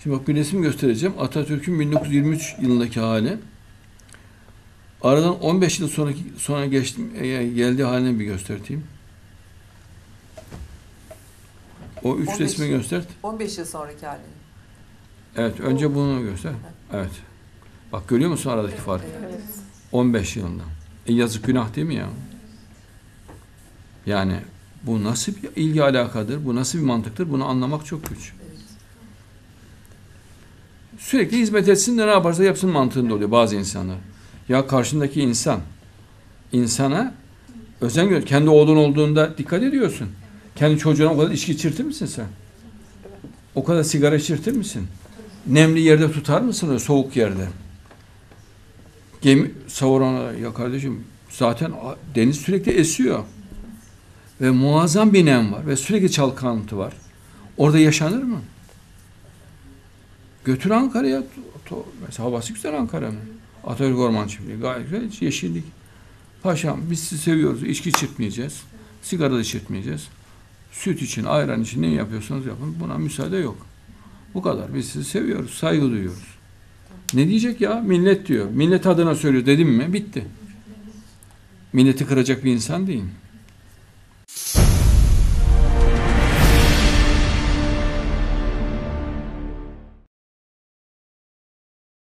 Şimdi bak bir resim göstereceğim. Atatürk'ün 1923 yılındaki hali. Aradan 15 yıl sonra geldiği halini bir göstereyim. O 3 resmi göster. 15 yıl sonraki halini. Evet, önce bunu göster. Evet. Bak görüyor musun aradaki farkı? Evet. 15 yılında. Yazık günah değil mi ya? Yani bu nasıl bir ilgi alakadır? Bu nasıl bir mantıktır? Bunu anlamak çok güç. Evet. Sürekli hizmet etsin de ne yaparsa yapsın mantığında oluyor bazı insanlar. Ya karşındaki insana özen gör. Kendi oğlun olduğunda dikkat ediyorsun. Kendi çocuğuna o kadar içki içirtir misin sen? O kadar sigara içirtir misin? Nemli yerde tutar mısın o soğuk yerde? Gemi savurana ya kardeşim zaten deniz sürekli esiyor. Ve muazzam bir nem var ve sürekli çalkantı var. Orada yaşanır mı? Götür Ankara'ya. Mesela havası güzel Ankara'nın. Atatürk Orman Çiftliği gayet güzel. Yeşillik. Paşam biz sizi seviyoruz. İçki içirtmeyeceğiz. Sigara da içirtmeyeceğiz. Süt için, ayran için ne yapıyorsanız yapın. Buna müsaade yok. Bu kadar. Biz sizi seviyoruz. Saygı duyuyoruz. Ne diyecek ya? Millet diyor. Millet adına söylüyor dedim mi? Bitti. Milleti kıracak bir insan değil.